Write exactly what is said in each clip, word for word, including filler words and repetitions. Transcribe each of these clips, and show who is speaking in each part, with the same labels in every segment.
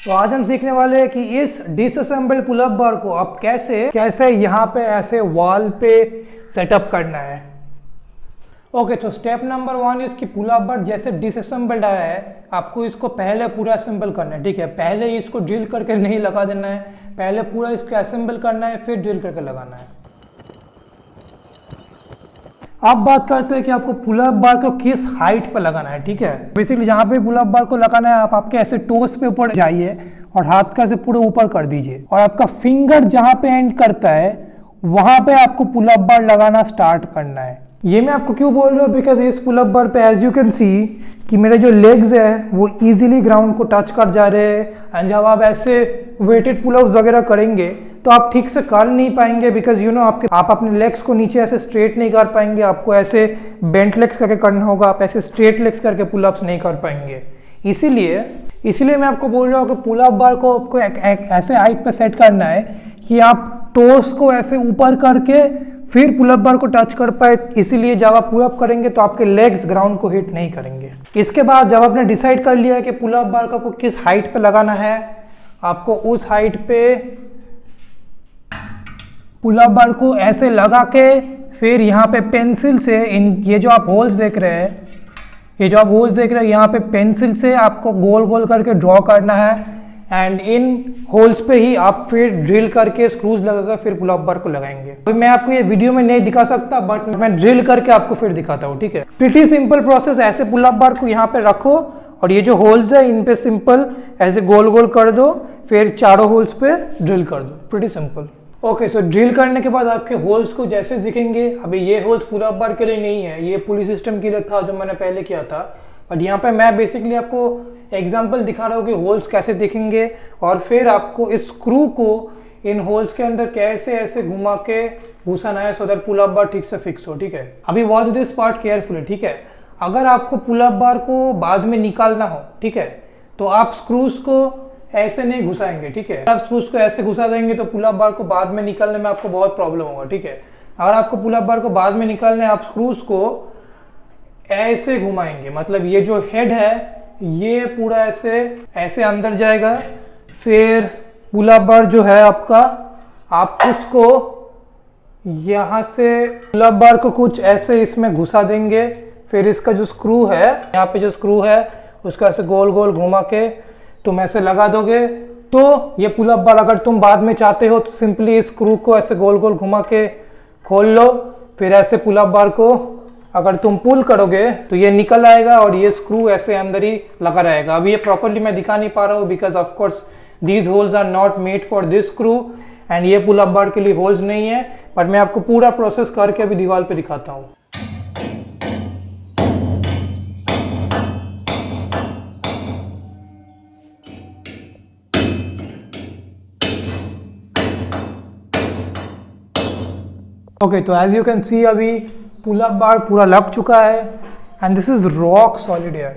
Speaker 1: तो आज हम सीखने वाले हैं कि इस डिसअसेंबल्ड पुल अप बार को आप कैसे कैसे यहाँ पे ऐसे वॉल पे सेटअप करना है। ओके, तो स्टेप नंबर वन इसकी पुल अप बार जैसे डिसअसेंबल्ड आया है, आपको इसको पहले पूरा असेंबल करना है। ठीक है, पहले इसको ड्रिल करके नहीं लगा देना है, पहले पूरा इसको असेंबल करना है, फिर ड्रिल करके लगाना है। अब बात करते हैं कि आपको पुल अप बार को किस हाइट पर लगाना है। ठीक है, बेसिकली जहाँ पे पुल अप बार को लगाना है, आप आपके ऐसे टोस पे ऊपर जाइए और हाथ का से पूरे ऊपर कर दीजिए, और आपका फिंगर जहाँ पे एंड करता है वहां पे आपको पुल अप बार लगाना स्टार्ट करना है। ये मैं आपको क्यों बोल रहा हूँ, बिकॉज इस पुल अप बार पे एज यू कैन सी कि मेरे जो लेग्स है वो इजीली ग्राउंड को टच कर जा रहे हैं, एंड जब आप ऐसे वेटेड पुल अप्स वगैरह करेंगे तो आप ठीक से कर नहीं पाएंगे, बिकॉज यू नो आपके आप अपने लेग्स को नीचे ऐसे स्ट्रेट नहीं कर पाएंगे, आपको ऐसे बेंट लेग्स करके करना होगा, आप ऐसे स्ट्रेट लेग्स करके पुल अप्स नहीं कर पाएंगे। इसीलिए इसीलिए मैं आपको बोल रहा हूँ कि पुल अप बार को आपको एक, एक, ऐसे हाइट पे सेट करना है कि आप टोस को ऐसे ऊपर करके फिर पुल अप बार को टच कर पाए। इसीलिए जब आप पुल अप करेंगे तो आपके लेग्स ग्राउंड को हिट नहीं करेंगे। इसके बाद जब आपने डिसाइड कर लिया है कि पुल अप बार को आपको किस हाइट पे लगाना है, आपको उस हाइट पे पुल अप बार को ऐसे लगा के फिर यहाँ पे पेंसिल से इन ये जो आप होल्स देख रहे हैं ये जो आप होल्स देख रहे हैं यहाँ पे पेंसिल से आपको गोल गोल करके ड्रॉ करना है, एंड इन होल्स पे ही आप फिर ड्रिल करके स्क्रूज लगाकर फिर पुल अप बार को लगाएंगे। अभी मैं आपको ये वीडियो में नहीं दिखा सकता, बट मैं ड्रिल करके आपको फिर दिखाता हूँ। ठीक है, प्रीटी सिंपल प्रोसेस। ऐसे पुल अप बार को यहाँ पे रखो और ये जो होल्स है इन पे सिंपल ऐसे गोल गोल कर दो, फिर चारों होल्स पे ड्रिल कर दो। Pretty simple. Okay, so drill करने के बाद आपके होल्स को जैसे दिखेंगे, अभी ये होल्स पुल अप बार के लिए नहीं है, ये पुली सिस्टम के लिए था जो मैंने पहले किया था, बट यहाँ पे मैं बेसिकली आपको एग्जांपल दिखा रहा हूँ कि होल्स कैसे दिखेंगे, और फिर आपको इस स्क्रू को इन होल्स के अंदर कैसे ऐसे घुमा के घुसाना है सो दैट पुल अप बार ठीक से फिक्स हो। ठीक है, अभी वॉच दिस पार्ट केयरफुली। ठीक है, अगर आपको पुल अप बार को बाद में निकालना हो, ठीक है, तो आप स्क्रूज को ऐसे नहीं घुसाएंगे। ठीक है, आप स्क्रूज को ऐसे घुसा देंगे तो पुल अप बार को बाद में निकालने में आपको बहुत प्रॉब्लम होगा। ठीक है, अगर आपको पुल अप बार को बाद में निकालना है, आप स्क्रूज को ऐसे घुमाएंगे, मतलब ये जो हेड है ये पूरा ऐसे ऐसे अंदर जाएगा, फिर पुल अप बार जो है आपका, आप उसको यहाँ से पुल अप बार को कुछ ऐसे इसमें घुसा देंगे, फिर इसका जो स्क्रू है यहाँ पे जो स्क्रू है उसको ऐसे गोल गोल घुमा के तुम ऐसे लगा दोगे, तो ये पुल अप बार अगर तुम बाद में चाहते हो तो सिंपली इस स्क्रू को ऐसे गोल गोल घुमा के खोल लो, फिर ऐसे पुल अप बार को अगर तुम पुल करोगे तो ये निकल आएगा और ये स्क्रू ऐसे अंदर ही लगा रहेगा। अभी ये प्रॉपर्ली मैं दिखा नहीं पा रहा हूँ because of course these holes are not made for this screw, and ये पुल अप बार के लिए होल्स नहीं है, बट मैं आपको पूरा प्रोसेस करके अभी दीवार पे दिखाता हूँ। ओके, तो एज यू कैन सी अभी पुल अप बार पूरा लग चुका है, and this is rock solid here.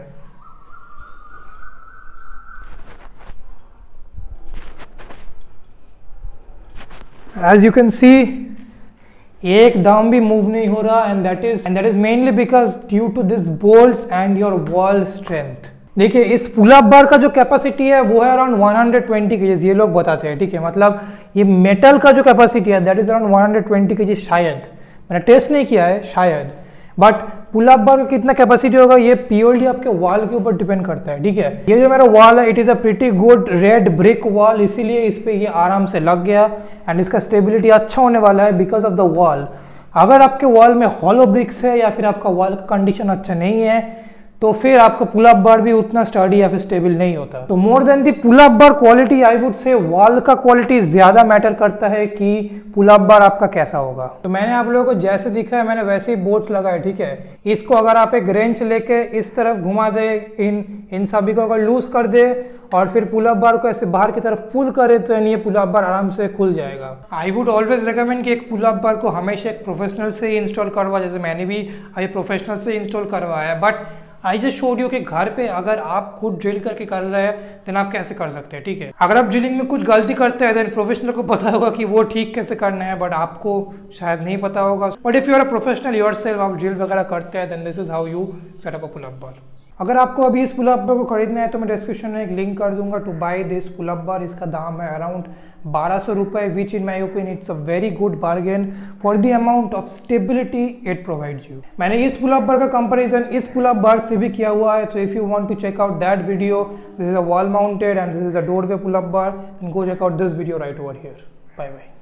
Speaker 1: As you can see एकदम भी मूव नहीं हो रहा, and that is and that is mainly because due to this bolts and your wall strength. देखिए, इस पुल अप बार का जो कैपेसिटी है वो है around one hundred twenty kgs, ये लोग बताते हैं। ठीक है, मतलब ये मेटल का जो कैपेसिटी है that is around one hundred twenty kg, शायद मैंने टेस्ट नहीं किया है, शायद, बट पुल अप बार का कितना कैपेसिटी होगा ये प्योरली आपके वॉल के ऊपर डिपेंड करता है। ठीक है, ये जो मेरा वॉल है it is a pretty good red brick wall, इसीलिए इस पे ये आराम से लग गया, एंड इसका स्टेबिलिटी अच्छा होने वाला है बिकॉज ऑफ द वॉल। अगर आपके वॉल में हॉलो ब्रिक्स है या फिर आपका वॉल का कंडीशन अच्छा नहीं है तो फिर आपका पुल अप बार भी उतना स्टडी या फिर स्टेबल नहीं होता। तो more than the pull up bar quality I would से वॉल का क्वालिटी ज्यादा मैटर करता है कि पुल अप बार आपका कैसा होगा। तो मैंने आप लोगों को जैसे दिखा है मैंने वैसे ही बोर्ड्स लगाए। ठीक है, इसको अगर आप एक रेंच लेके इस तरफ घुमा दे, इन इन सभी को अगर लूज कर दे और फिर पुल अप बार को ऐसे बाहर की तरफ पुल करे तो ये पुल अप बार आराम से खुल जाएगा। आई वुड ऑलवेज रिकमेंड कि एक पुल अप बार को हमेशा एक प्रोफेशनल से ही इंस्टॉल करवा, जैसे मैंने भी अभी प्रोफेशनल से इंस्टॉल करवाया है, but I just showed you कि घर पे अगर आप खुद ड्रिल करके कर रहे हैं देन आप कैसे कर सकते हैं। ठीक है, अगर आप ड्रिलिंग में कुछ गलती करते हैं देन प्रोफेशनल को पता होगा कि वो ठीक कैसे करना है, बट आपको शायद नहीं पता होगा। But if you are a professional yourself, आप ड्रिल वगैरह करते हैं then this is how you set up a pull up bar. अगर आपको अभी इस पुल अप बार को खरीदना है तो मैं डिस्क्रिप्शन में एक लिंक कर दूंगा to buy this pull up bar. इसका दाम है अराउंड बारह सौ रुपये, which in my opinion it's a very good bargain for the amount of stability it provides you. मैंने इस पुल अप बार का कंपैरिजन इस पुल अप बार से भी किया हुआ है, so if you want to check out that video, this is a wall mounted and this is a doorway pull up bar, go check out this video right over here. Bye bye.